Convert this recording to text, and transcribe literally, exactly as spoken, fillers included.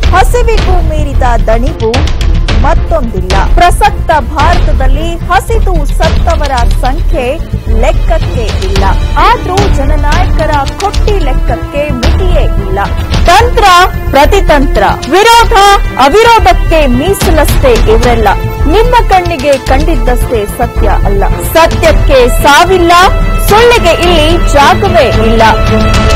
ಹಸಿವಿಗೂ ಮೀರಿದ ದಣಿವು ಮತ್ತೊಂದಿಲ್ಲ. ಪ್ರಸಕ್ತ ಭಾರತದಲ್ಲಿ ಹಸಿದು ಸತ್ತವರ ಸಂಖ್ಯೆ ಲೆಕ್ಕಕ್ಕೆ ಇಲ್ಲ. ಆದ್ರೂ ಜನನಾಯಕರ ಕೊಟ್ಟಿ ಲೆಕ್ಕಕ್ಕೆ ಮಿತಿಯೇ ಇಲ್ಲ. ತಂತ್ರ ಪ್ರತಿತಂತ್ರ, ವಿರೋಧ ಅವಿರೋಧಕ್ಕೆ ಮೀಸಲಷ್ಟೇ ಇವರೆಲ್ಲ. ನಿಮ್ಮ ಕಣ್ಣಿಗೆ ಕಂಡಿದ್ದಷ್ಟೇ ಸತ್ಯ ಅಲ್ಲ. ಸತ್ಯಕ್ಕೆ ಸಾವಿಲ್ಲ, ಸುಳ್ಳಿಗೆ ಇಲ್ಲಿ ಜಾಗವೇ ಇಲ್ಲ.